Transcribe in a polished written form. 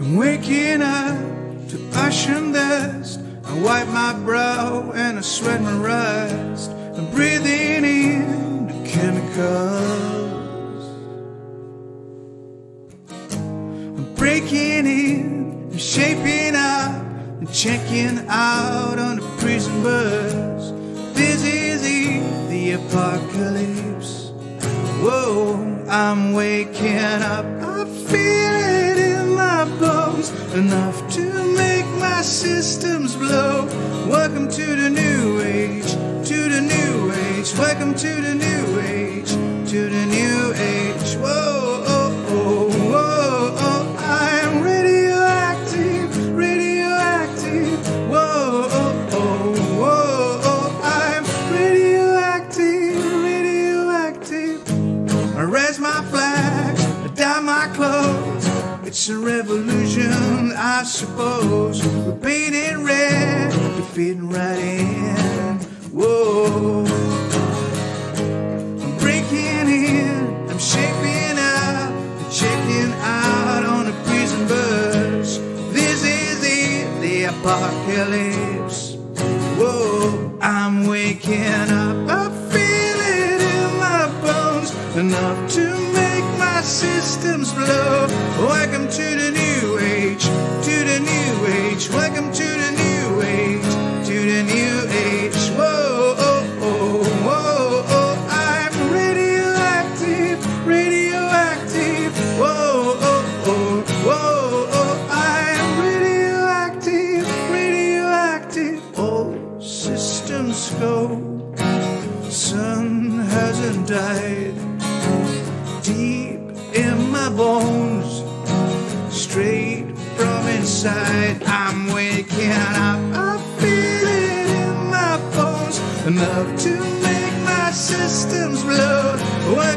Waking up to ash and dust, I wipe my brow and I sweat my rust. I'm breathing in the chemicals. I'm breaking in, I'm shaping up, and checking out on the prison bus. This is the apocalypse. Whoa, I'm waking up, I feel it in my bones, enough to make my systems blow. Welcome to the new age, to the new age. Welcome to the new age, to the new age. Whoa, oh, oh, whoa, oh. I'm radioactive, radioactive. Whoa, oh, oh, whoa, oh. I'm radioactive, radioactive. I raise my flags, I dye my clothes. It's a revolution, I suppose. We're painted red, we're fitting right in. Whoa, I'm breaking in, I'm shaping up, I'm checking out on a prison bus. This is the apocalypse. Whoa, I'm waking up, I feel it in my bones, enough to make my systems blow. Welcome to the new age, to the new age. Welcome to the new age, to the new age. Whoa, oh, oh, whoa, oh. I'm radioactive, radioactive. Whoa, oh, oh, whoa, oh. I'm radioactive, radioactive. All systems go. Sun hasn't died. Deep in my bones, straight from inside, I'm waking up, I feel it in my bones, enough to make my systems blow.